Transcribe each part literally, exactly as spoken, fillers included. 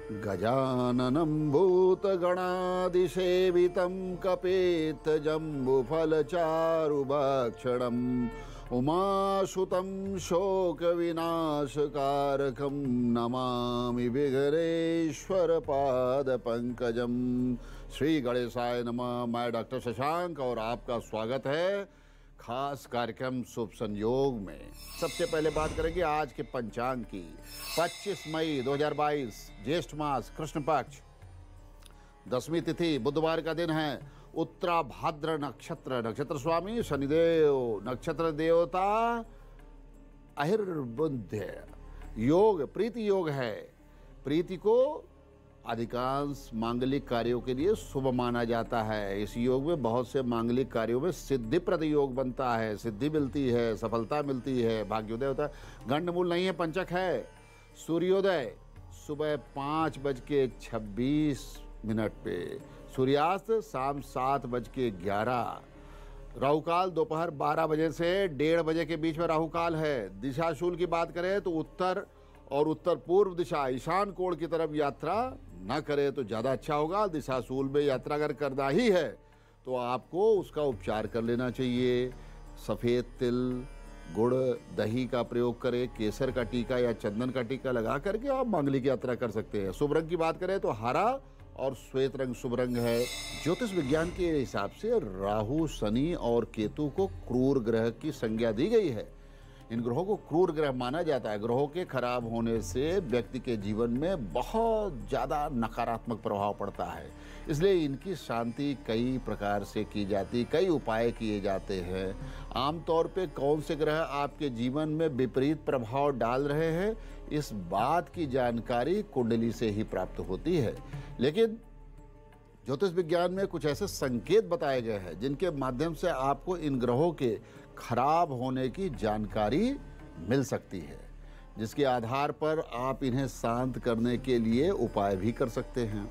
गजाननं भूतगणादिसेवितं कपेतजम्बुफलचारुभक्षणम् उमासुतं शोकविनाशकारकं नमामि विघ्नेश्वरपादपङ्कजं। श्री गणेशाय नमः। मैं डॉक्टर शशांक और आपका स्वागत है खास कार्यक्रम शुभ संयोग में। सबसे पहले बात करेंगे आज के पंचांग की। पच्चीस मई दो हज़ार बाईस, ज्येष्ठ मास, कृष्ण पक्ष, दसवीं तिथि, बुधवार का दिन है। उत्तराभाद्र नक्षत्र, नक्षत्र स्वामी शनिदेव, नक्षत्र देवता अहिर्बुद्ध। योग प्रीति योग है। प्रीति को अधिकांश मांगलिक कार्यों के लिए शुभ माना जाता है। इस योग में बहुत से मांगलिक कार्यों में सिद्धिप्रद योग बनता है, सिद्धि मिलती है, सफलता मिलती है, भाग्योदय होता है। गंडमूल नहीं है, पंचक है। सूर्योदय सुबह पाँच बज के छब्बीस मिनट पे, सूर्यास्त शाम सात बज के ग्यारह। राहुकाल दोपहर बारह बजे से डेढ़ बजे के बीच में राहुकाल है। दिशाशूल की बात करें तो उत्तर और उत्तर पूर्व दिशा, ईशान कोण की तरफ यात्रा न करें तो ज़्यादा अच्छा होगा। दिशाशूल में यात्रा अगर करना ही है तो आपको उसका उपचार कर लेना चाहिए। सफ़ेद तिल, गुड़, दही का प्रयोग करें। केसर का टीका या चंदन का टीका लगा करके आप मांगलिक यात्रा कर सकते हैं। शुभ रंग की बात करें तो हरा और श्वेत रंग शुभ रंग है। ज्योतिष विज्ञान के हिसाब से राहु, शनि और केतु को क्रूर ग्रह की संज्ञा दी गई है। इन ग्रहों को क्रूर ग्रह माना जाता है। ग्रहों के खराब होने से व्यक्ति के जीवन में बहुत ज़्यादा नकारात्मक प्रभाव पड़ता है। इसलिए इनकी शांति कई प्रकार से की जाती, कई उपाय किए जाते हैं। आमतौर पे कौन से ग्रह आपके जीवन में विपरीत प्रभाव डाल रहे हैं, इस बात की जानकारी कुंडली से ही प्राप्त होती है। लेकिन ज्योतिष विज्ञान में कुछ ऐसे संकेत बताए गए हैं जिनके माध्यम से आपको इन ग्रहों के खराब होने की जानकारी मिल सकती है, जिसके आधार पर आप इन्हें शांत करने के लिए उपाय भी कर सकते हैं।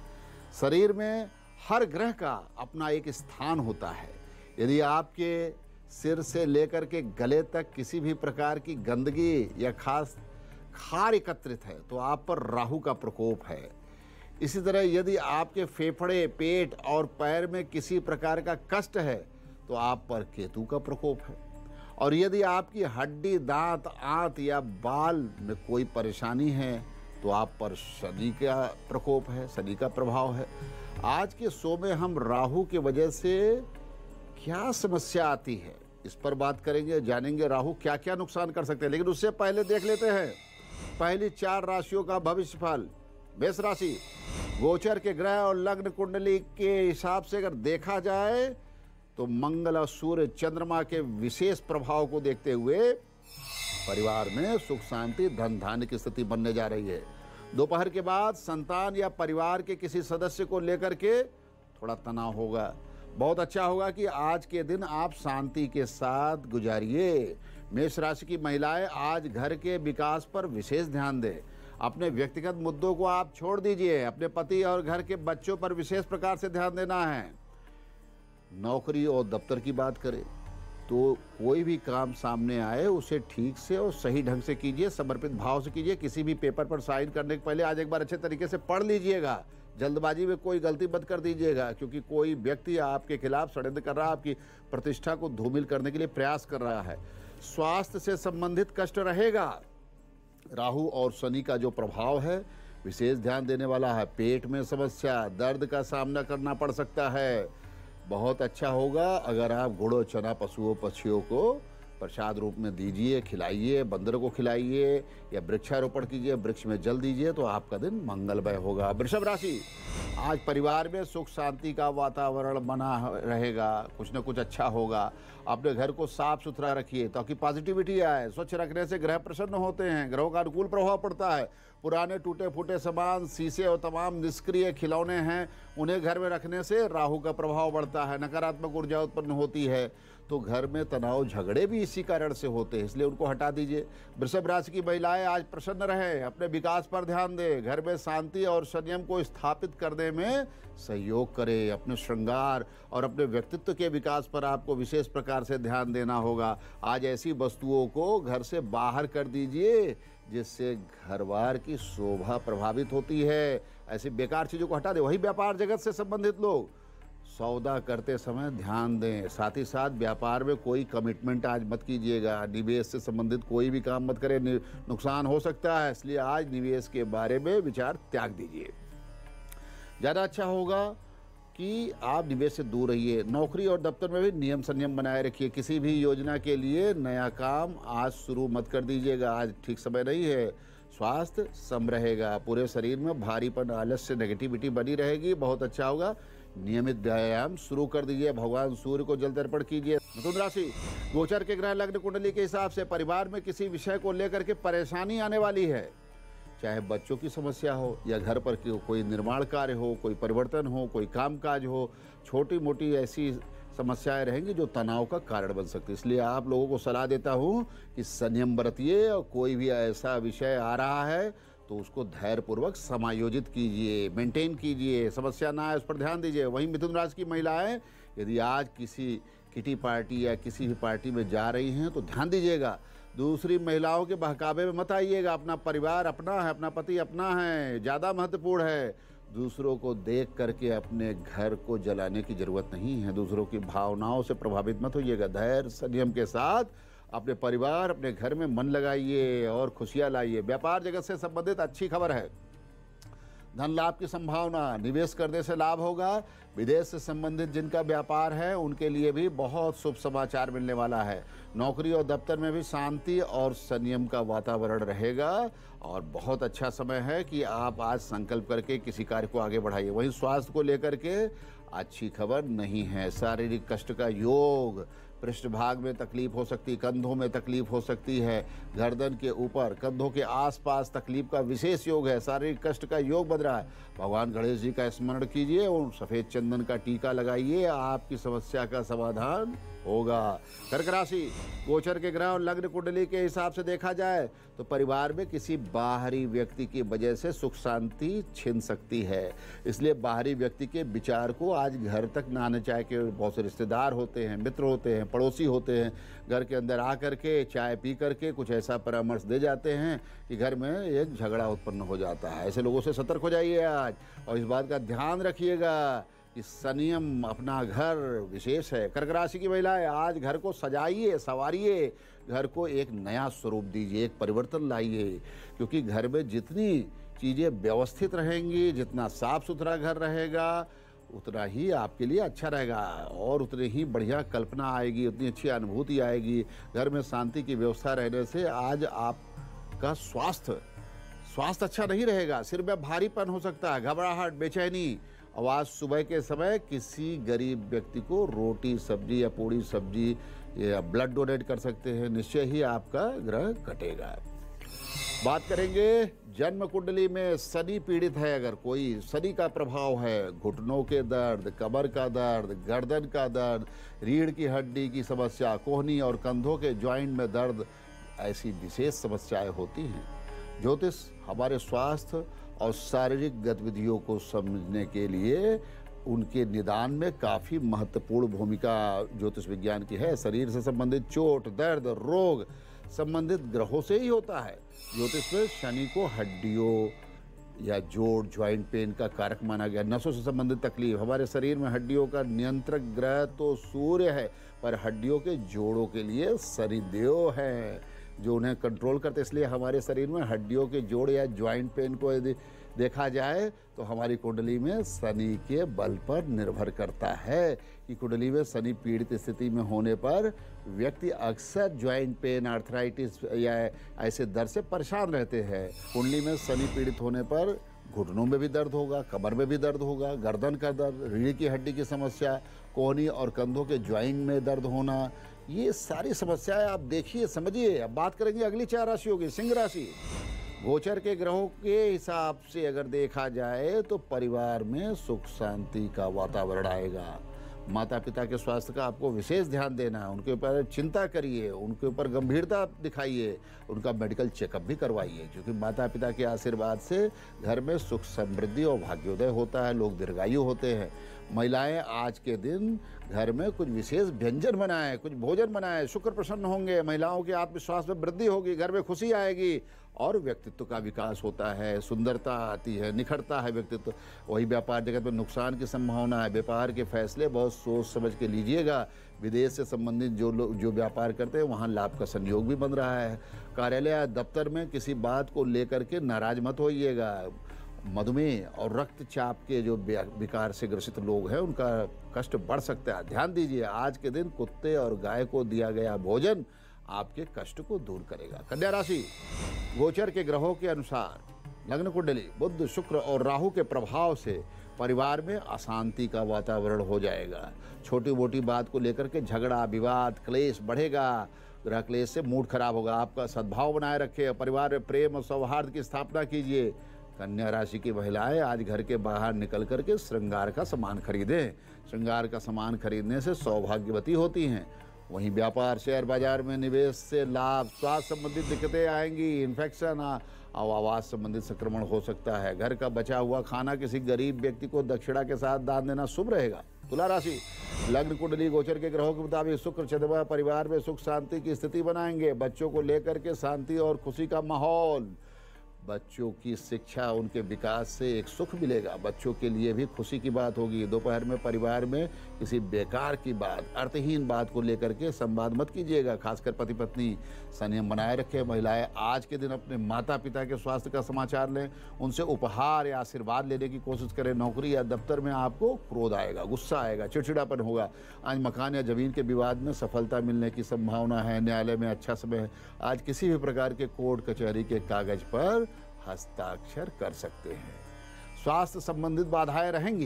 शरीर में हर ग्रह का अपना एक स्थान होता है। यदि आपके सिर से लेकर के गले तक किसी भी प्रकार की गंदगी या खास खार एकत्रित है तो आप पर राहु का प्रकोप है। इसी तरह यदि आपके फेफड़े, पेट और पैर में किसी प्रकार का कष्ट है तो आप पर केतु का प्रकोप है। और यदि आपकी हड्डी, दांत, आंत या बाल में कोई परेशानी है तो आप पर शनि का प्रकोप है, शनि का प्रभाव है। आज के शो में हम राहु की वजह से क्या समस्या आती है इस पर बात करेंगे, जानेंगे राहु क्या क्या नुकसान कर सकते हैं। लेकिन उससे पहले देख लेते हैं पहली चार राशियों का भविष्यफल। मेष राशि, गोचर के ग्रह और लग्न कुंडली के हिसाब से अगर देखा जाए तो मंगल और सूर्य, चंद्रमा के विशेष प्रभाव को देखते हुए परिवार में सुख, शांति, धन धान्य की स्थिति बनने जा रही है। दोपहर के बाद संतान या परिवार के किसी सदस्य को लेकर के थोड़ा तनाव होगा। बहुत अच्छा होगा कि आज के दिन आप शांति के साथ गुजारिए। मेष राशि की महिलाएं आज घर के विकास पर विशेष ध्यान दें। अपने व्यक्तिगत मुद्दों को आप छोड़ दीजिए। अपने पति और घर के बच्चों पर विशेष प्रकार से ध्यान देना है। नौकरी और दफ्तर की बात करें तो कोई भी काम सामने आए उसे ठीक से और सही ढंग से कीजिए, समर्पित भाव से कीजिए। किसी भी पेपर पर साइन करने के पहले आज एक बार अच्छे तरीके से पढ़ लीजिएगा। जल्दबाजी में कोई गलती मत कर दीजिएगा, क्योंकि कोई व्यक्ति आपके खिलाफ षड्यंत्र कर रहा है, आपकी प्रतिष्ठा को धूमिल करने के लिए प्रयास कर रहा है। स्वास्थ्य से संबंधित कष्ट रहेगा। राहु और शनि का जो प्रभाव है विशेष ध्यान देने वाला है। पेट में समस्या, दर्द का सामना करना पड़ सकता है। बहुत अच्छा होगा अगर आप गुड़ और चना पशुओं पक्षियों को प्रसाद रूप में दीजिए, खिलाइए, बंदरों को खिलाइए या वृक्षारोपण कीजिए, वृक्ष में जल दीजिए तो आपका दिन मंगलमय होगा। वृषभ राशि, आज परिवार में सुख शांति का वातावरण बना रहेगा। कुछ न कुछ अच्छा होगा। अपने घर को साफ सुथरा रखिए ताकि पॉजिटिविटी आए। स्वच्छ रखने से ग्रह प्रसन्न होते हैं, ग्रहों का अनुकूल प्रभाव पड़ता है। पुराने टूटे फूटे सामान, शीशे और तमाम निष्क्रिय खिलौने हैं, उन्हें घर में रखने से राहु का प्रभाव बढ़ता है, नकारात्मक ऊर्जा उत्पन्न होती है। तो घर में तनाव, झगड़े भी इसी कारण से होते हैं, इसलिए उनको हटा दीजिए। वृषभ राशि की महिलाएं आज प्रसन्न रहें, अपने विकास पर ध्यान दें, घर में शांति और संयम को स्थापित करने में सहयोग करें। अपने श्रृंगार और अपने व्यक्तित्व के विकास पर आपको विशेष प्रकार से ध्यान देना होगा। आज ऐसी वस्तुओं को घर से बाहर कर दीजिए जिससे घरवार की शोभा प्रभावित होती है। ऐसी बेकार चीज़ों को हटा दें। वही व्यापार जगत से संबंधित लोग सौदा करते समय ध्यान दें। साथ ही साथ व्यापार में कोई कमिटमेंट आज मत कीजिएगा। निवेश से संबंधित कोई भी काम मत करें, नुकसान हो सकता है, इसलिए आज निवेश के बारे में विचार त्याग दीजिए। ज़्यादा अच्छा होगा कि आप निवेश से दूर रहिए। नौकरी और दफ्तर में भी नियम संयम बनाए रखिए। किसी भी योजना के लिए नया काम आज शुरू मत कर दीजिएगा, आज ठीक समय नहीं है। स्वास्थ्य सम रहेगा, पूरे शरीर में भारीपन, आलस्य, नेगेटिविटी बनी रहेगी। बहुत अच्छा होगा, नियमित व्यायाम शुरू कर दीजिए। भगवान सूर्य को जल तर्पण कीजिए। मिथुन राशि, गोचर के ग्रह लग्न कुंडली के हिसाब से परिवार में किसी विषय को लेकर के परेशानी आने वाली है। चाहे बच्चों की समस्या हो या घर पर कोई निर्माण कार्य हो, कोई परिवर्तन हो, कोई कामकाज हो, छोटी मोटी ऐसी समस्याएं रहेंगी जो तनाव का कारण बन सकती है। इसलिए आप लोगों को सलाह देता हूं कि संयम बरतिए और कोई भी ऐसा विषय आ रहा है तो उसको धैर्यपूर्वक समायोजित कीजिए, मेंटेन कीजिए, समस्या ना आए उस पर ध्यान दीजिए। वहीं मिथुन राशि की महिलाएं यदि आज किसी किटी पार्टी या किसी भी पार्टी में जा रही हैं तो ध्यान दीजिएगा, दूसरी महिलाओं के बहकावे में मत आइएगा। अपना परिवार अपना है, अपना पति अपना है, ज़्यादा महत्वपूर्ण है। दूसरों को देख करके अपने घर को जलाने की ज़रूरत नहीं है। दूसरों की भावनाओं से प्रभावित मत होइएगा। धैर्य संयम के साथ अपने परिवार, अपने घर में मन लगाइए और खुशियाँ लाइए। व्यापार जगत से संबंधित अच्छी खबर है, धन लाभ की संभावना, निवेश करने से लाभ होगा। विदेश से संबंधित जिनका व्यापार है उनके लिए भी बहुत शुभ समाचार मिलने वाला है। नौकरी और दफ्तर में भी शांति और संयम का वातावरण रहेगा और बहुत अच्छा समय है कि आप आज संकल्प करके किसी कार्य को आगे बढ़ाइए। वहीं स्वास्थ्य को लेकर के अच्छी खबर नहीं है। शारीरिक कष्ट का योग, पृष्ठभाग में तकलीफ हो सकती, कंधों में तकलीफ हो सकती है, गर्दन के ऊपर, कंधों के आसपास तकलीफ का विशेष योग है। शारीरिक कष्ट का योग बन रहा है। भगवान गणेश जी का स्मरण कीजिए और सफ़ेद चंदन का टीका लगाइए, आपकी समस्या का समाधान होगा। कर्क राशि, गोचर के ग्रह और लग्न कुंडली के हिसाब से देखा जाए तो परिवार में किसी बाहरी व्यक्ति की वजह से सुख शांति छिन सकती है। इसलिए बाहरी व्यक्ति के विचार को आज घर तक ना आने चाहे कि बहुत से रिश्तेदार होते हैं, मित्र होते हैं, पड़ोसी होते हैं, घर के अंदर आ करके चाय पी करके कुछ ऐसा परामर्श दे जाते हैं कि घर में एक झगड़ा उत्पन्न हो जाता है। ऐसे लोगों से सतर्क हो जाइए आज और इस बात का ध्यान रखिएगा कि संयम अपना घर विशेष है। कर्क राशि की महिलाएं आज घर को सजाइए, संवारिए, घर को एक नया स्वरूप दीजिए, एक परिवर्तन लाइए, क्योंकि घर में जितनी चीज़ें व्यवस्थित रहेंगी, जितना साफ सुथरा घर रहेगा, उतना ही आपके लिए अच्छा रहेगा और उतनी ही बढ़िया कल्पना आएगी, उतनी अच्छी अनुभूति आएगी। घर में शांति की व्यवस्था रहने से आज आपका स्वास्थ्य स्वास्थ्य अच्छा नहीं रहेगा। सिर में भारीपन हो सकता है, घबराहट, बेचैनी। और आज सुबह के समय किसी गरीब व्यक्ति को रोटी सब्जी या पूड़ी सब्जी या ब्लड डोनेट कर सकते हैं, निश्चय ही आपका ग्रह कटेगा। बात करेंगे जन्म कुंडली में शनि पीड़ित है, अगर कोई शनि का प्रभाव है, घुटनों के दर्द, कमर का दर्द, गर्दन का दर्द, रीढ़ की हड्डी की समस्या, कोहनी और कंधों के जॉइंट में दर्द, ऐसी विशेष समस्याएं होती हैं। ज्योतिष हमारे स्वास्थ्य और शारीरिक गतिविधियों को समझने के लिए उनके निदान में काफ़ी महत्वपूर्ण भूमिका ज्योतिष विज्ञान की है। शरीर से संबंधित चोट, दर्द, रोग संबंधित ग्रहों से ही होता है। ज्योतिष में शनि को हड्डियों या जोड़, ज्वाइंट पेन का कारक माना गया। नसों से संबंधित तकलीफ, हमारे शरीर में हड्डियों का नियंत्रक ग्रह तो सूर्य है, पर हड्डियों के जोड़ों के लिए शनिदेव है जो उन्हें कंट्रोल करते। इसलिए हमारे शरीर में हड्डियों के जोड़ या ज्वाइंट पेन को यदि देखा जाए तो हमारी कुंडली में शनि के बल पर निर्भर करता है कि कुंडली में शनि पीड़ित स्थिति में होने पर व्यक्ति अक्सर ज्वाइंट पेन, आर्थराइटिस या ऐसे दर्द से परेशान रहते हैं। कुंडली में शनि पीड़ित होने पर घुटनों में भी दर्द होगा, कमर में भी दर्द होगा, गर्दन का दर्द, रीढ़ की हड्डी की समस्या, कोहनी और कंधों के ज्वाइंट में दर्द होना, ये सारी समस्याएं आप देखिए, समझिए। अब बात करेंगे अगली चार राशियों की। सिंह राशि, गोचर के ग्रहों के हिसाब से अगर देखा जाए तो परिवार में सुख शांति का वातावरण आएगा। माता पिता के स्वास्थ्य का आपको विशेष ध्यान देना है, उनके ऊपर चिंता करिए, उनके ऊपर गंभीरता दिखाइए, उनका मेडिकल चेकअप भी करवाइए, क्योंकि माता पिता के आशीर्वाद से घर में सुख समृद्धि और भाग्योदय होता है, लोग दीर्घायु होते हैं। महिलाएं आज के दिन घर में कुछ विशेष व्यंजन बनाएं, कुछ भोजन बनाएं, शुक्र प्रसन्न होंगे, महिलाओं के आत्मविश्वास में वृद्धि होगी, घर में खुशी आएगी और व्यक्तित्व का विकास होता है, सुंदरता आती है, निखरता है व्यक्तित्व। वही व्यापार जगत में नुकसान की संभावना है। व्यापार के फैसले बहुत सोच समझ के लीजिएगा। विदेश से संबंधित जो लोग जो व्यापार करते हैं वहाँ लाभ का संयोग भी बन रहा है। कार्यालय या दफ्तर में किसी बात को लेकर के नाराज मत होइएगा। मधुमेह और रक्तचाप के जो विकार से ग्रसित लोग हैं उनका कष्ट बढ़ सकता है, ध्यान दीजिए। आज के दिन कुत्ते और गाय को दिया गया भोजन आपके कष्ट को दूर करेगा। कन्या राशि, गोचर के ग्रहों के अनुसार लग्न कुंडली बुध, शुक्र और राहु के प्रभाव से परिवार में अशांति का वातावरण हो जाएगा। छोटी मोटी बात को लेकर के झगड़ा, विवाद, क्लेश बढ़ेगा। ग्रह क्लेश से मूड खराब होगा। आपका सद्भाव बनाए रखें। परिवार में प्रेम और सौहार्द की स्थापना कीजिए। कन्या राशि की महिलाएं आज घर के बाहर निकल करके श्रृंगार का सामान खरीदें। श्रृंगार का सामान खरीदने से सौभाग्यवती होती हैं। वहीं व्यापार, शेयर बाजार में निवेश से लाभ, स्वास्थ्य संबंधित दिक्कतें आएंगी। इन्फेक्शन और आवाज़ संबंधित संक्रमण हो सकता है। घर का बचा हुआ खाना किसी गरीब व्यक्ति को दक्षिणा के साथ दान देना शुभ रहेगा। तुला राशि, लग्न कुंडली गोचर के ग्रहों के मुताबिक शुक्र चंद्रमा परिवार में सुख शांति की स्थिति बनाएंगे। बच्चों को लेकर के शांति और खुशी का माहौल। बच्चों की शिक्षा, उनके विकास से एक सुख मिलेगा। बच्चों के लिए भी खुशी की बात होगी। दोपहर में परिवार में किसी बेकार की बात, अर्थहीन बात को लेकर के संवाद मत कीजिएगा। खासकर पति पत्नी संयम बनाए रखें। महिलाएं आज के दिन अपने माता पिता के स्वास्थ्य का समाचार लें। उनसे उपहार या आशीर्वाद लेने की कोशिश करें। नौकरी या दफ्तर में आपको क्रोध आएगा, गुस्सा आएगा, चिड़चिड़ापन होगा। आज मकान या जमीन के विवाद में सफलता मिलने की संभावना है। न्यायालय में अच्छा समय है। आज किसी भी प्रकार के कोर्ट कचहरी के कागज पर हस्ताक्षर कर सकते हैं। स्वास्थ्य संबंधित बाधाएं रहेंगी।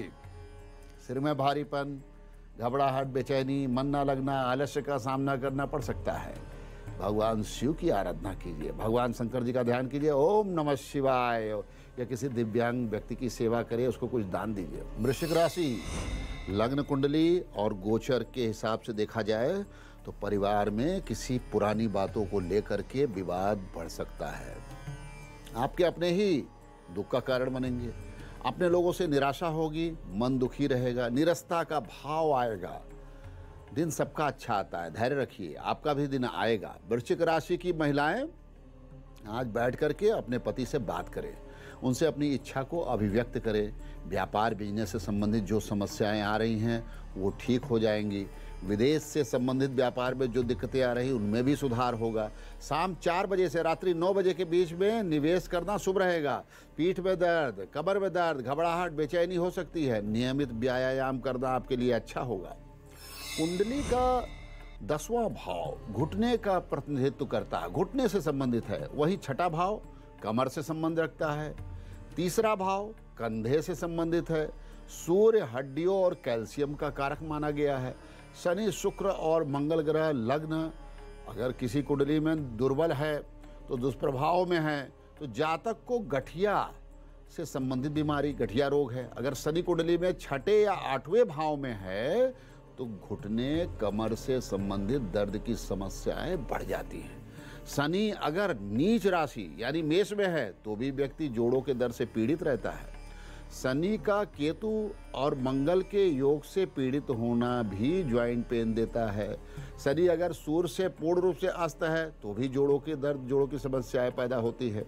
सिर में भारीपन, घबराहट, बेचैनी, मन न लगना, आलस्य का सामना करना पड़ सकता है। भगवान शिव की आराधना कीजिए। भगवान शंकर जी का ध्यान कीजिए। ओम नमः शिवाय। या किसी दिव्यांग व्यक्ति की सेवा करिए, उसको कुछ दान दीजिए। वृश्चिक राशि, लग्न कुंडली और गोचर के हिसाब से देखा जाए तो परिवार में किसी पुरानी बातों को लेकर के विवाद बढ़ सकता है। आपके अपने ही दुख का कारण बनेंगे। अपने लोगों से निराशा होगी, मन दुखी रहेगा, निरस्ता का भाव आएगा। दिन सबका अच्छा आता है, धैर्य रखिए, आपका भी दिन आएगा। वृश्चिक राशि की महिलाएं आज बैठ करके अपने पति से बात करें, उनसे अपनी इच्छा को अभिव्यक्त करें। व्यापार बिजनेस से संबंधित जो समस्याएं आ रही हैं वो ठीक हो जाएंगी। विदेश से संबंधित व्यापार में जो दिक्कतें आ रही उनमें भी सुधार होगा। शाम चार बजे से रात्रि नौ बजे के बीच में निवेश करना शुभ रहेगा। पीठ में दर्द, कमर में दर्द, घबराहट, बेचैनी हो सकती है। नियमित व्यायाम करना आपके लिए अच्छा होगा। कुंडली का दसवां भाव घुटने का प्रतिनिधित्व करता है, घुटने से संबंधित है। वही छठा भाव कमर से संबंध रखता है। तीसरा भाव कंधे से संबंधित है। सूर्य हड्डियों और कैल्शियम का कारक माना गया है। शनि, शुक्र और मंगल ग्रह लग्न अगर किसी कुंडली में दुर्बल है तो दुष्प्रभाव में है तो जातक को गठिया से संबंधित बीमारी, गठिया रोग है। अगर शनि कुंडली में छठे या आठवें भाव में है तो घुटने, कमर से संबंधित दर्द की समस्याएं बढ़ जाती हैं। शनि अगर नीच राशि यानी मेष में है तो भी व्यक्ति जोड़ों के दर्द से पीड़ित रहता है। शनि का केतु और मंगल के योग से पीड़ित होना भी ज्वाइंट पेन देता है। शनि अगर सूर्य से पूर्ण रूप से अस्त है तो भी जोड़ों के दर्द, जोड़ों की समस्याएं पैदा होती है।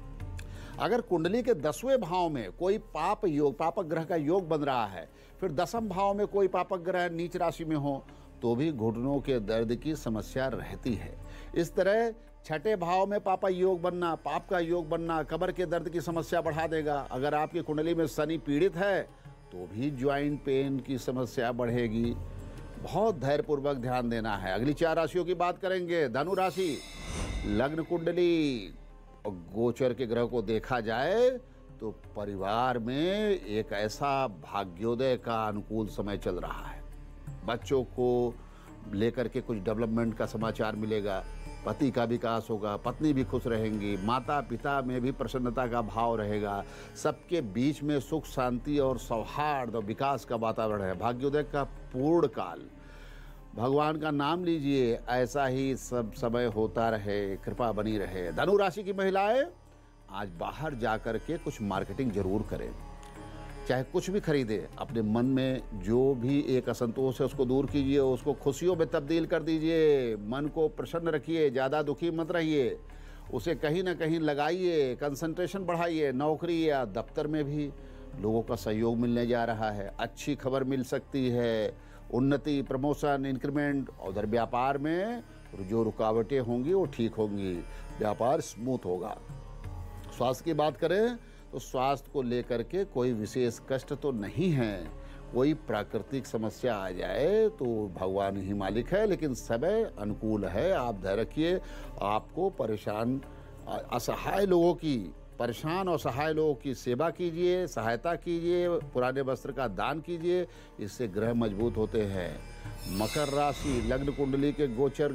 अगर कुंडली के दसवें भाव में कोई पाप योग, पापक ग्रह का योग बन रहा है, फिर दसम भाव में कोई पापक ग्रह नीच राशि में हो तो भी घुटनों के दर्द की समस्या रहती है। इस तरह छठे भाव में पापा योग बनना, पाप का योग बनना कमर के दर्द की समस्या बढ़ा देगा। अगर आपकी कुंडली में शनि पीड़ित है तो भी ज्वाइंट पेन की समस्या बढ़ेगी। बहुत धैर्यपूर्वक ध्यान देना है। अगली चार राशियों की बात करेंगे। धनु राशि, लग्न कुंडली और गोचर के ग्रह को देखा जाए तो परिवार में एक ऐसा भाग्योदय का अनुकूल समय चल रहा है। बच्चों को लेकर के कुछ डेवलपमेंट का समाचार मिलेगा। पति का विकास होगा, पत्नी भी खुश रहेंगी, माता पिता में भी प्रसन्नता का भाव रहेगा। सबके बीच में सुख, शांति और सौहार्द और विकास का वातावरण है। भाग्योदय का पूर्ण काल। भगवान का नाम लीजिए, ऐसा ही सब समय होता रहे, कृपा बनी रहे। धनु राशि की महिलाएं आज बाहर जाकर के कुछ मार्केटिंग जरूर करें। चाहे कुछ भी खरीदे, अपने मन में जो भी एक असंतोष है उसको दूर कीजिए, उसको खुशियों में तब्दील कर दीजिए। मन को प्रसन्न रखिए, ज़्यादा दुखी मत रहिए। उसे कहीं ना कहीं लगाइए, कंसंट्रेशन बढ़ाइए। नौकरी या दफ्तर में भी लोगों का सहयोग मिलने जा रहा है, अच्छी खबर मिल सकती है, उन्नति, प्रमोशन, इंक्रीमेंट। उधर व्यापार में जो रुकावटें होंगी वो ठीक होंगी, व्यापार स्मूथ होगा। स्वास्थ्य की बात करें तो स्वास्थ्य को लेकर के कोई विशेष कष्ट तो नहीं है। कोई प्राकृतिक समस्या आ जाए तो भगवान ही मालिक है, लेकिन समय अनुकूल है। आप धैर्य रखिए। आपको परेशान असहाय लोगों की परेशान और सहाय लोगों की सेवा कीजिए, सहायता कीजिए, पुराने वस्त्र का दान कीजिए, इससे ग्रह मजबूत होते हैं। मकर राशि, लग्न कुंडली के गोचर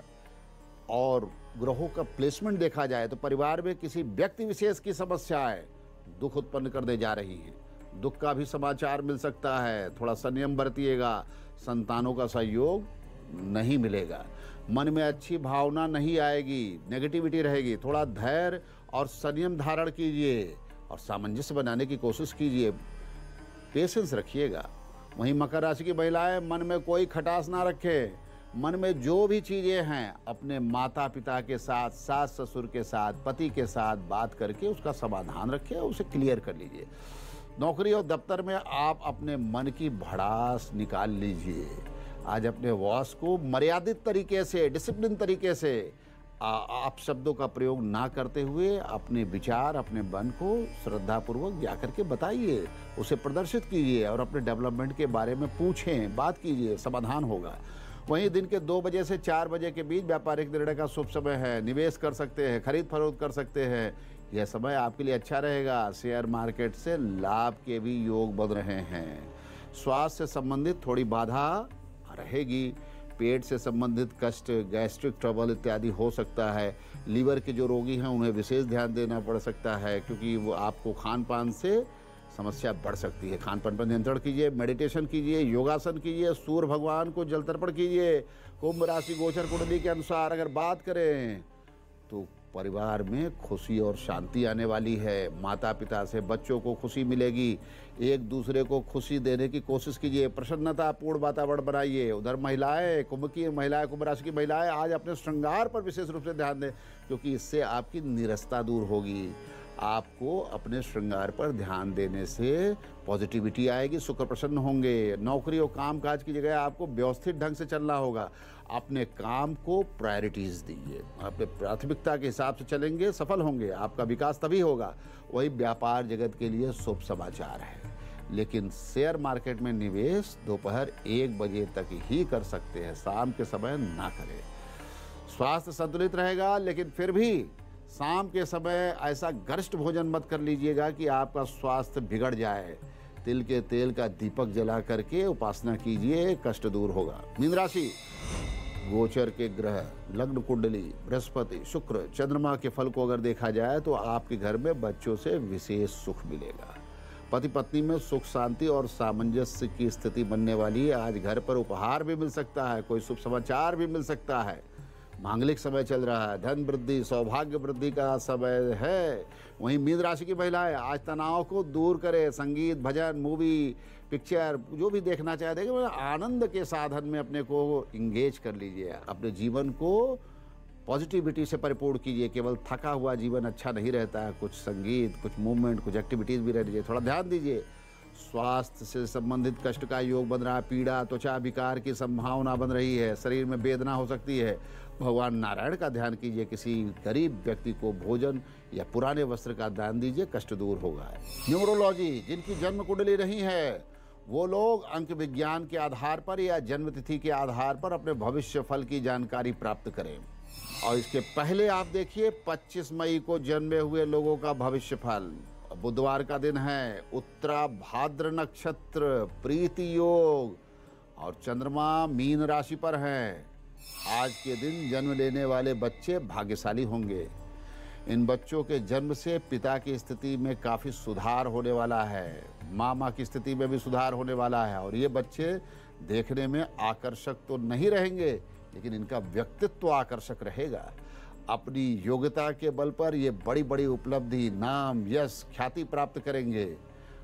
ग्रह और ग्रहों का प्लेसमेंट देखा जाए तो परिवार में किसी व्यक्ति विशेष की समस्याएं दुख उत्पन्न करने जा रही हैं। दुख का भी समाचार मिल सकता है, थोड़ा संयम बरतिएगा। संतानों का सहयोग नहीं मिलेगा, मन में अच्छी भावना नहीं आएगी, नेगेटिविटी रहेगी। थोड़ा धैर्य और संयम धारण कीजिए और सामंजस्य बनाने की कोशिश कीजिए, पेशेंस रखिएगा। वहीं मकर राशि की महिलाएं मन में कोई खटास ना रखें। मन में जो भी चीज़ें हैं अपने माता पिता के साथ, सास ससुर के साथ, पति के साथ बात करके उसका समाधान रखें, उसे क्लियर कर लीजिए। नौकरी और दफ्तर में आप अपने मन की भड़ास निकाल लीजिए। आज अपने बॉस को मर्यादित तरीके से, डिसिप्लिन तरीके से आ, आप शब्दों का प्रयोग ना करते हुए अपने विचार, अपने मन को श्रद्धापूर्वक जा करके बताइए, उसे प्रदर्शित कीजिए और अपने डेवलपमेंट के बारे में पूछें, बात कीजिए, समाधान होगा। वहीं दिन के दो बजे से चार बजे के बीच व्यापारिक निर्णय का शुभ समय है। निवेश कर सकते हैं, खरीद फरोख्त कर सकते हैं। यह समय आपके लिए अच्छा रहेगा। शेयर मार्केट से लाभ के भी योग बन रहे हैं। स्वास्थ्य से संबंधित थोड़ी बाधा रहेगी। पेट से संबंधित कष्ट, गैस्ट्रिक ट्रबल इत्यादि हो सकता है। लीवर के जो रोगी हैं उन्हें विशेष ध्यान देना पड़ सकता है, क्योंकि वो आपको खान पान से समस्या बढ़ सकती है। खान पान पर नियंत्रण कीजिए, मेडिटेशन कीजिए, योगासन कीजिए, सूर्य भगवान को जल तर्पण कीजिए। कुंभ राशि गोचर कुंडली के अनुसार अगर बात करें तो परिवार में खुशी और शांति आने वाली है। माता पिता से बच्चों को खुशी मिलेगी। एक दूसरे को खुशी देने की कोशिश कीजिए, प्रसन्नतापूर्ण वातावरण बनाइए। उधर महिलाएं, कुंभ की महिलाएं, कुंभ राशि की महिलाएं आज अपने श्रृंगार पर विशेष रूप से ध्यान दें, क्योंकि इससे आपकी नीरसता दूर होगी। आपको अपने श्रृंगार पर ध्यान देने से पॉजिटिविटी आएगी, शुक्र प्रसन्न होंगे। नौकरी और काम काज की जगह आपको व्यवस्थित ढंग से चलना होगा। अपने काम को प्रायोरिटीज़ दीजिए, अपने प्राथमिकता के हिसाब से चलेंगे, सफल होंगे, आपका विकास तभी होगा। वही व्यापार जगत के लिए शुभ समाचार है, लेकिन शेयर मार्केट में निवेश दोपहर एक बजे तक ही कर सकते हैं, शाम के समय ना करें। स्वास्थ्य संतुलित रहेगा, लेकिन फिर भी शाम के समय ऐसा गरिष्ठ भोजन मत कर लीजिएगा कि आपका स्वास्थ्य बिगड़ जाए। तिल के तेल का दीपक जला करके उपासना कीजिए, कष्ट दूर होगा। मीन राशि, गोचर के ग्रह, लग्न कुंडली, बृहस्पति, शुक्र, चंद्रमा के फल को अगर देखा जाए तो आपके घर में बच्चों से विशेष सुख मिलेगा। पति पत्नी में सुख शांति और सामंजस्य की स्थिति बनने वाली है। आज घर पर उपहार भी मिल सकता है, कोई शुभ समाचार भी मिल सकता है। मांगलिक समय चल रहा है, धन वृद्धि, सौभाग्य वृद्धि का समय है। वहीं मीन राशि की महिलाएं आज तनाव को दूर करें, संगीत, भजन, मूवी, पिक्चर जो भी देखना चाहते हैं, आनंद के साधन में अपने को इंगेज कर लीजिए। अपने जीवन को पॉजिटिविटी से परिपूर्ण कीजिए। केवल थका हुआ जीवन अच्छा नहीं रहता है, कुछ संगीत, कुछ मूवमेंट, कुछ एक्टिविटीज़ भी रह दीजिए, थोड़ा ध्यान दीजिए। स्वास्थ्य से संबंधित कष्ट का योग बन रहा है, पीड़ा, त्वचा विकार की संभावना बन रही है, शरीर में वेदना हो सकती है। भगवान नारायण का ध्यान कीजिए, किसी गरीब व्यक्ति को भोजन या पुराने वस्त्र का दान दीजिए, कष्ट दूर होगा। न्यूमरोलॉजी, जिनकी जन्म कुंडली नहीं है वो लोग अंक विज्ञान के आधार पर या जन्मतिथि के आधार पर अपने भविष्य फल की जानकारी प्राप्त करें। और इसके पहले आप देखिए पच्चीस मई को जन्मे हुए लोगों का भविष्य फल। बुधवार का दिन है, उत्तरा भाद्र नक्षत्र, प्रीति योग और चंद्रमा मीन राशि पर है। आज के दिन जन्म लेने वाले बच्चे भाग्यशाली होंगे। इन बच्चों के जन्म से पिता की स्थिति में काफ़ी सुधार होने वाला है, मामा की स्थिति में भी सुधार होने वाला है। और ये बच्चे देखने में आकर्षक तो नहीं रहेंगे, लेकिन इनका व्यक्तित्व आकर्षक रहेगा। अपनी योग्यता के बल पर ये बड़ी बड़ी उपलब्धि, नाम, यश, ख्याति प्राप्त करेंगे।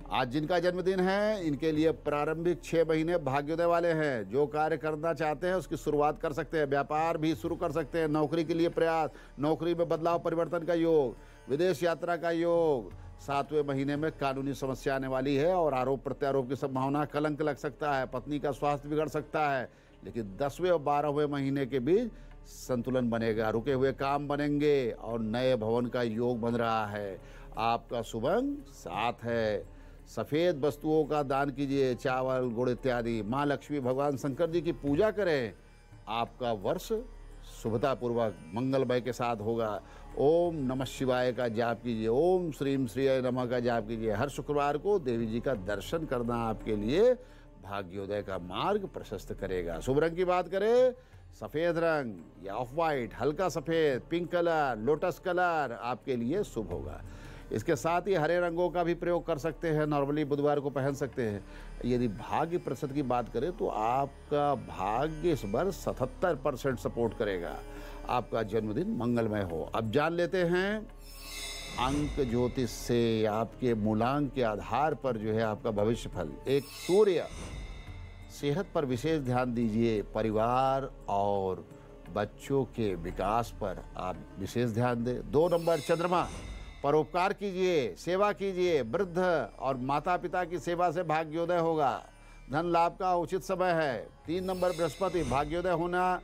आज जिनका जन्मदिन है इनके लिए प्रारंभिक छः महीने भाग्योदय वाले हैं। जो कार्य करना चाहते हैं उसकी शुरुआत कर सकते हैं, व्यापार भी शुरू कर सकते हैं, नौकरी के लिए प्रयास, नौकरी में बदलाव परिवर्तन का योग, विदेश यात्रा का योग। सातवें महीने में कानूनी समस्या आने वाली है और आरोप प्रत्यारोप की संभावना, कलंक लग सकता है, पत्नी का स्वास्थ्य बिगड़ सकता है। लेकिन दसवें और बारहवें महीने के बीच संतुलन बनेगा, रुके हुए काम बनेंगे और नए भवन का योग बन रहा है। आपका शुभ अंक सात है। सफ़ेद वस्तुओं का दान कीजिए, चावल, गुड़ इत्यादि। माँ लक्ष्मी, भगवान शंकर जी की पूजा करें। आपका वर्ष शुभतापूर्वक मंगलमय के साथ होगा। ओम नमः शिवाय का जाप कीजिए, ओम श्रीम श्रीय नमः का जाप कीजिए। हर शुक्रवार को देवी जी का दर्शन करना आपके लिए भाग्योदय का मार्ग प्रशस्त करेगा। शुभ रंग की बात करें, सफ़ेद रंग या ऑफ वाइट, हल्का सफ़ेद, पिंक कलर, लोटस कलर आपके लिए शुभ होगा। इसके साथ ही हरे रंगों का भी प्रयोग कर सकते हैं, नॉर्मली बुधवार को पहन सकते हैं। यदि भाग्य प्रतिशत की बात करें तो आपका भाग्य इस बार सतहत्तर परसेंट सपोर्ट करेगा। आपका जन्मदिन मंगलमय हो। अब जान लेते हैं अंक ज्योतिष से आपके मूलांक के आधार पर जो है आपका भविष्य फल। एक, सूर्य, सेहत पर विशेष ध्यान दीजिए, परिवार और बच्चों के विकास पर आप विशेष ध्यान दें। दो नंबर, चंद्रमा, परोपकार कीजिए, सेवा कीजिए, वृद्ध और माता पिता की सेवा से भाग्योदय होगा। धन लाभ का उचित समय है। तीन नंबर, बृहस्पति, भाग्योदय होना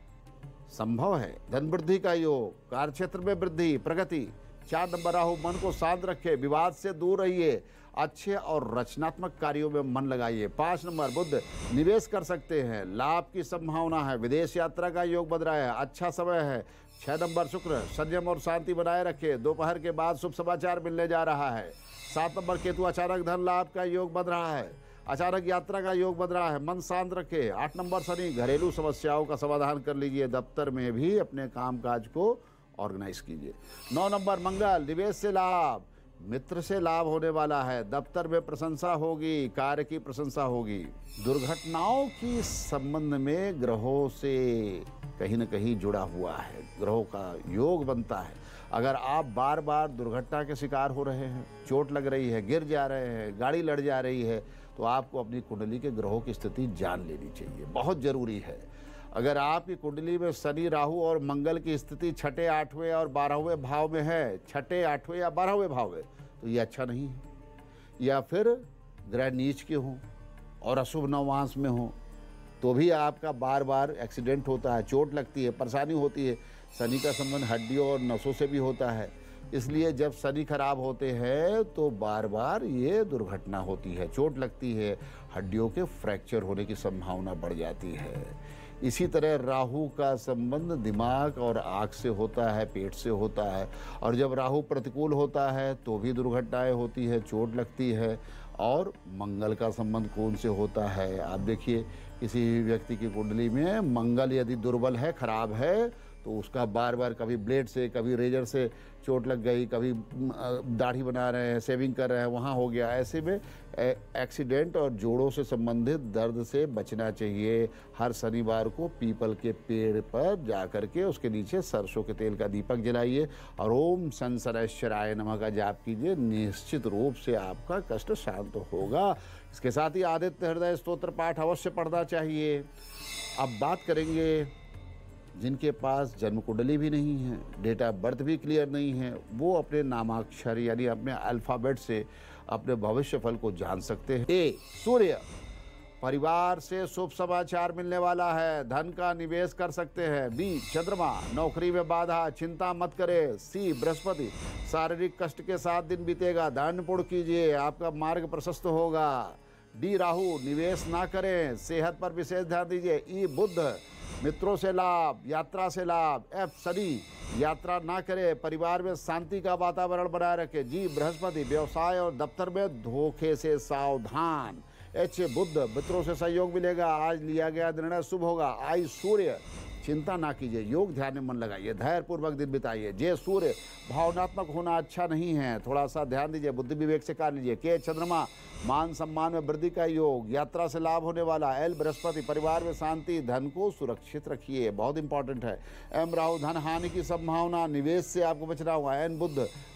संभव है, धन वृद्धि का योग, कार्य क्षेत्र में वृद्धि, प्रगति। चार नंबर, राहु, मन को शांत रखे, विवाद से दूर रहिए, अच्छे और रचनात्मक कार्यों में मन लगाइए। पाँच नंबर, बुध, निवेश कर सकते हैं, लाभ की संभावना है, विदेश यात्रा का योग बन रहा है, अच्छा समय है। छह नंबर, शुक्र, संयम और शांति बनाए रखे, दोपहर के बाद शुभ समाचार मिलने जा रहा है। सात नंबर, केतु, अचानक धन लाभ का योग बन रहा है, अचानक यात्रा का योग बन रहा है, मन शांत रखे। आठ नंबर, शनि, घरेलू समस्याओं का समाधान कर लीजिए, दफ्तर में भी अपने कामकाज को ऑर्गेनाइज कीजिए। नौ नंबर, मंगल, निवेश से लाभ, मित्र से लाभ होने वाला है, दफ्तर में प्रशंसा होगी, कार्य की प्रशंसा होगी। दुर्घटनाओं की संबंध में ग्रहों से कहीं न कहीं जुड़ा हुआ है, ग्रहों का योग बनता है। अगर आप बार बार दुर्घटना के शिकार हो रहे हैं, चोट लग रही है, गिर जा रहे हैं, गाड़ी लड़ जा रही है, तो आपको अपनी कुंडली के ग्रहों की स्थिति जान लेनी चाहिए, बहुत ज़रूरी है। अगर आपकी कुंडली में शनि, राहु और मंगल की स्थिति छठे, आठवें और बारहवें भाव में है, छठे, आठवें या बारहवें भाव में, तो ये अच्छा नहीं है। या फिर ग्रह नीच के हों और अशुभ नवांश में हों, तो भी आपका बार बार एक्सीडेंट होता है, चोट लगती है, परेशानी होती है। शनि का संबंध हड्डियों और नसों से भी होता है, इसलिए जब शनि खराब होते हैं तो बार बार ये दुर्घटना होती है, चोट लगती है, हड्डियों के फ्रैक्चर होने की संभावना बढ़ जाती है। इसी तरह राहु का संबंध दिमाग और आँख से होता है, पेट से होता है, और जब राहु प्रतिकूल होता है तो भी दुर्घटनाएं होती है, चोट लगती है। और मंगल का संबंध कौन से होता है, आप देखिए किसी व्यक्ति की कुंडली में मंगल यदि दुर्बल है, खराब है, तो उसका बार बार कभी ब्लेड से, कभी रेजर से चोट लग गई, कभी दाढ़ी बना रहे हैं, शेविंग कर रहे हैं, वहाँ हो गया। ऐसे में एक्सीडेंट और जोड़ों से संबंधित दर्द से बचना चाहिए। हर शनिवार को पीपल के पेड़ पर जा कर के उसके नीचे सरसों के तेल का दीपक जलाइए और ओम शनैश्चराय नमः का जाप कीजिए, निश्चित रूप से आपका कष्ट शांत होगा। इसके साथ ही आदित्य हृदय स्तोत्र पाठ अवश्य पढ़ना चाहिए। अब बात करेंगे जिनके पास जन्म कुंडली भी नहीं है, डेट ऑफ बर्थ भी क्लियर नहीं है, वो अपने नामाक्षर यानी अपने अल्फ़ाबेट से अपने भविष्य फल को जान सकते हैं। ए, सूर्य, परिवार से शुभ समाचार मिलने वाला है, धन का निवेश कर सकते हैं। बी, चंद्रमा, नौकरी में बाधा, चिंता मत करें। सी, बृहस्पति, शारीरिक कष्ट के साथ दिन बीतेगा, दान पुण्य कीजिए, आपका मार्ग प्रशस्त होगा। डी, राहु, निवेश ना करें, सेहत पर विशेष ध्यान दीजिए। ई, बुध, मित्रों से लाभ, यात्रा से लाभ। एफ, शनि, यात्रा ना करें, परिवार में शांति का वातावरण बनाए रखें। जी, बृहस्पति, व्यवसाय और दफ्तर में धोखे से सावधान। एच, बुध, मित्रों से सहयोग मिलेगा, आज लिया गया निर्णय शुभ होगा। आई, सूर्य, चिंता ना कीजिए, योग ध्यान में मन लगाइए, धैर्यपूर्वक दिन बिताइए। जे, सूर्य, भावनात्मक होना अच्छा नहीं है, थोड़ा सा ध्यान दीजिए, बुद्धि विवेक से कार्य लीजिए। के, चंद्रमा, मान सम्मान में वृद्धि का योग, यात्रा से लाभ होने वाला। एल, बृहस्पति, परिवार में शांति, धन को सुरक्षित रखिए, बहुत इंपॉर्टेंट है। एम, राहु, धन हानि की संभावना, निवेश से आपको बचना हुआ। एन, बुध,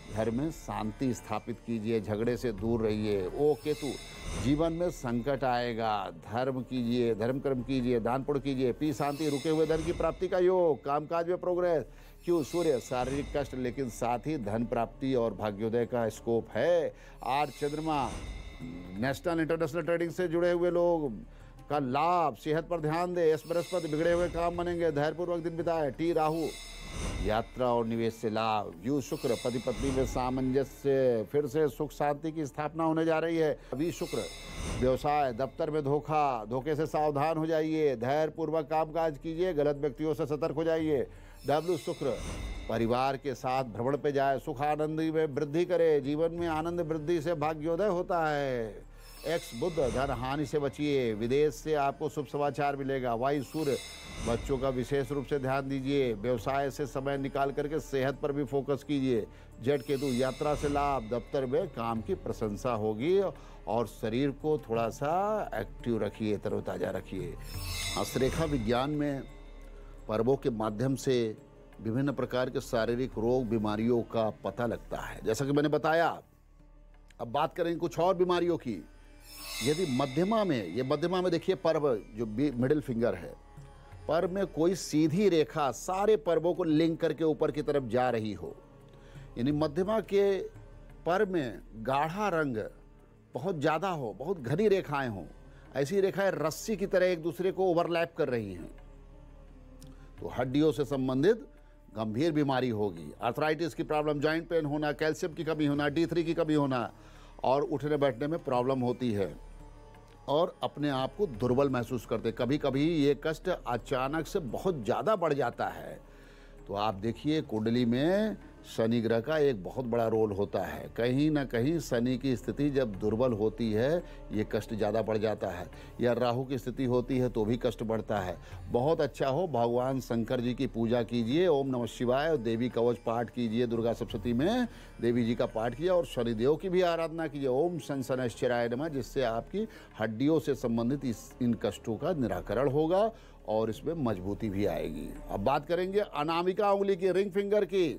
घर में शांति स्थापित कीजिए, झगड़े से दूर रहिए। ओ केतु, जीवन में संकट आएगा, धर्म कीजिए, धर्म कर्म कीजिए, दान पुण्य कीजिए। पी शांति, रुके हुए धन की प्राप्ति का योग, कामकाज में प्रोग्रेस। क्यों? सूर्य, शारीरिक कष्ट लेकिन साथ ही धन प्राप्ति और भाग्योदय का स्कोप है। आठ चंद्रमा, नेशनल इंटरनेशनल ट्रेडिंग से जुड़े हुए लोग का लाभ। सेहत पर ध्यान दे। एस बृहस्पति, बिगड़े हुए काम बनेंगे, धैर्यपूर्वक दिन बिताए। टी राहु, यात्रा और निवेश से लाभ। यू शुक्र, पति पत्नी में सामंजस्य, फिर से सुख शांति की स्थापना होने जा रही है। वी शुक्र, व्यवसाय, दफ्तर में धोखा, धोखे से सावधान हो जाइए, धैर्यपूर्वक कामकाज कीजिए, गलत व्यक्तियों से सतर्क हो जाइए। डब्ल्यू शुक्र, परिवार के साथ भ्रमण पे जाए, सुख आनंदी में वृद्धि करे, जीवन में आनंद वृद्धि से भाग्योदय होता है। एक्स बुध, धन हानि से बचिए, विदेश से आपको शुभ समाचार मिलेगा। वाई सूर्य, बच्चों का विशेष रूप से ध्यान दीजिए, व्यवसाय से समय निकाल करके सेहत पर भी फोकस कीजिए। जेठ केतु, यात्रा से लाभ, दफ्तर में काम की प्रशंसा होगी और शरीर को थोड़ा सा एक्टिव रखिए, तरोताजा रखिए। हस्तरेखा विज्ञान में पर्वों के माध्यम से विभिन्न प्रकार के शारीरिक रोग बीमारियों का पता लगता है। जैसा कि मैंने बताया, अब बात करेंगे कुछ और बीमारियों की। यदि मध्यमा में, ये मध्यमा में देखिए पर्व जो मिडिल फिंगर है, पर्व में कोई सीधी रेखा सारे पर्वों को लिंक करके ऊपर की तरफ जा रही हो, यानी मध्यमा के पर्व में गाढ़ा रंग बहुत ज़्यादा हो, बहुत घनी रेखाएं हों, ऐसी रेखाएं रस्सी की तरह एक दूसरे को ओवरलैप कर रही हैं, तो हड्डियों से संबंधित गंभीर बीमारी होगी। आर्थराइटिस की प्रॉब्लम, जॉइंट पेन होना, कैल्शियम की कमी होना, डी थ्री की कमी होना और उठने बैठने में प्रॉब्लम होती है और अपने आप को दुर्बल महसूस करते। कभी कभी ये कष्ट अचानक से बहुत ज़्यादा बढ़ जाता है। तो आप देखिए, कुंडली में शनि ग्रह का एक बहुत बड़ा रोल होता है। कहीं ना कहीं शनि की स्थिति जब दुर्बल होती है, ये कष्ट ज़्यादा बढ़ जाता है, या राहु की स्थिति होती है तो भी कष्ट बढ़ता है। बहुत अच्छा हो, भगवान शंकर जी की पूजा कीजिए, ओम नमः शिवाय, और देवी कवच पाठ कीजिए, दुर्गा सप्तशती में देवी जी का पाठ किया, और शनिदेव की भी आराधना कीजिए, ओम शनशनैश्चराय नमः, जिससे आपकी हड्डियों से संबंधित इस इन कष्टों का निराकरण होगा और इसमें मजबूती भी आएगी। अब बात करेंगे अनामिका उंगली की, रिंग फिंगर की।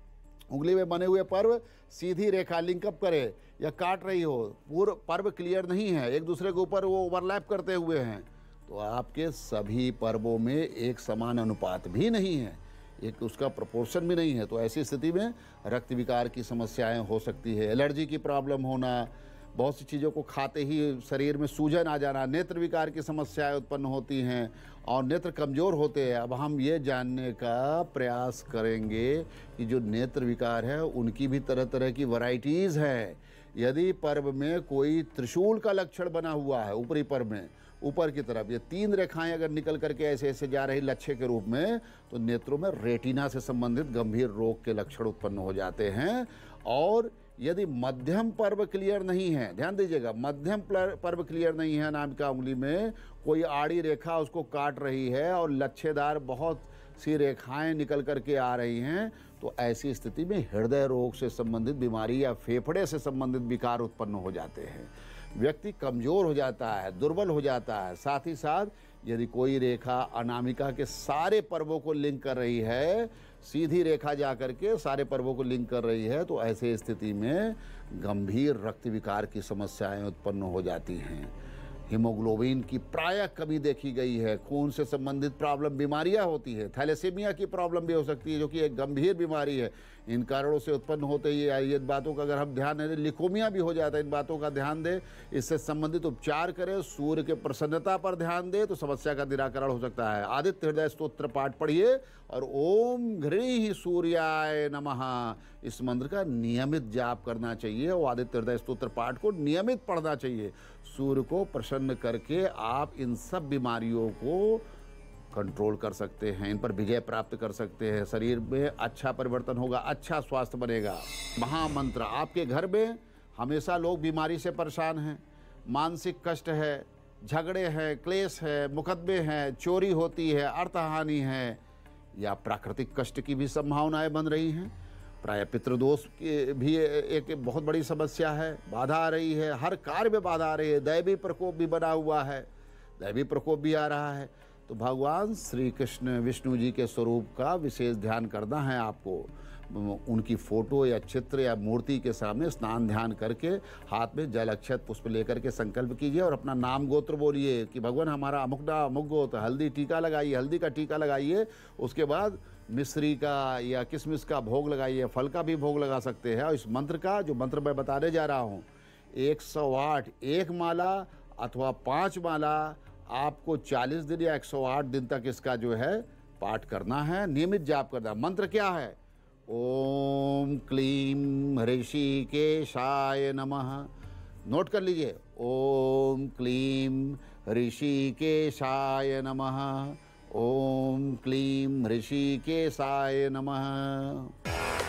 उंगली में बने हुए पर्व सीधी रेखा लिंकअप करे या काट रही हो, पूर्व पर्व क्लियर नहीं है, एक दूसरे के ऊपर वो ओवरलैप करते हुए हैं, तो आपके सभी पर्वों में एक समान अनुपात भी नहीं है, एक उसका प्रोपोर्शन भी नहीं है। तो ऐसी स्थिति में रक्त विकार की समस्याएं हो सकती है, एलर्जी की प्रॉब्लम होना, बहुत सी चीज़ों को खाते ही शरीर में सूजन आ जाना, नेत्र विकार की समस्याएं उत्पन्न होती हैं और नेत्र कमज़ोर होते हैं। अब हम ये जानने का प्रयास करेंगे कि जो नेत्र विकार है उनकी भी तरह तरह की वैरायटीज़ हैं। यदि पर्व में कोई त्रिशूल का लक्षण बना हुआ है ऊपरी पर्व में, ऊपर की तरफ ये तीन रेखाएं अगर निकल करके ऐसे ऐसे जा रही लच्छे के रूप में, तो नेत्रों में रेटिना से संबंधित गंभीर रोग के लक्षण उत्पन्न हो जाते हैं। और यदि मध्यम पर्व क्लियर नहीं है, ध्यान दीजिएगा, मध्यम पर्व क्लियर नहीं है, अनामिका उंगली में कोई आड़ी रेखा उसको काट रही है और लच्छेदार बहुत सी रेखाएं निकल करके आ रही हैं, तो ऐसी स्थिति में हृदय रोग से संबंधित बीमारी या फेफड़े से संबंधित विकार उत्पन्न हो जाते हैं। व्यक्ति कमज़ोर हो जाता है, दुर्बल हो जाता है। साथ ही साथ यदि कोई रेखा अनामिका के सारे पर्वों को लिंक कर रही है, सीधी रेखा जा करके सारे पर्वों को लिंक कर रही है, तो ऐसे स्थिति में गंभीर रक्त विकार की समस्याएं उत्पन्न हो जाती हैं। हीमोग्लोबिन की प्रायः कमी देखी गई है, खून से संबंधित प्रॉब्लम, बीमारियां होती है, थैलेसीमिया की प्रॉब्लम भी हो सकती है, जो कि एक गंभीर बीमारी है। इन कारणों से उत्पन्न होते ही ये बातों का अगर हम ध्यान दें, लिकोमिया भी हो जाता है, इन बातों का ध्यान दें, इससे संबंधित उपचार करें, सूर्य के प्रसन्नता पर ध्यान दें, तो समस्या का निराकरण हो सकता है। आदित्य हृदय स्तोत्र पाठ पढ़िए और ओम घ्रीः सूर्याय नमः इस मंत्र का नियमित जाप करना चाहिए और आदित्य हृदय स्तोत्र पाठ को नियमित पढ़ना चाहिए। सूर्य को प्रसन्न करके आप इन सब बीमारियों को कंट्रोल कर सकते हैं, इन पर विजय प्राप्त कर सकते हैं, शरीर में अच्छा परिवर्तन होगा, अच्छा स्वास्थ्य बनेगा। महामंत्र, आपके घर में हमेशा लोग बीमारी से परेशान हैं, मानसिक कष्ट है, झगड़े हैं, क्लेश है, मुकदमे हैं, चोरी होती है, अर्थहानि है, या प्राकृतिक कष्ट की भी संभावनाएं बन रही हैं। प्राय पितृदोष की भी एक बहुत बड़ी समस्या है, बाधा आ रही है, हर कार्य में बाधा आ रही है, दैवी प्रकोप भी बना हुआ है, दैवी प्रकोप भी आ रहा है। तो भगवान श्री कृष्ण विष्णु जी के स्वरूप का विशेष ध्यान करना है आपको। उनकी फोटो या चित्र या मूर्ति के सामने स्नान ध्यान करके हाथ में जल अक्षत पुष्प लेकर के संकल्प कीजिए और अपना नाम गोत्र बोलिए कि भगवान हमारा अमुक ना अमुक गोत्र, हल्दी टीका लगाइए, हल्दी का टीका लगाइए। उसके बाद मिश्री का या किशमिश का भोग लगाइए, फल का भी भोग लगा सकते हैं। और इस मंत्र का जो मंत्र मैं बताने जा रहा हूँ, एक सौ आठ एक माला अथवा पाँच माला आपको चालीस दिन या एक सौ आठ दिन तक इसका जो है पाठ करना है, नियमित जाप करना है। मंत्र क्या है? ओम क्लीम ऋषिकेशाय नमः। नोट कर लीजिए, ओम क्लीम ऋषिकेशाय नमः, ओम क्लीम ऋषिकेशाय नमः।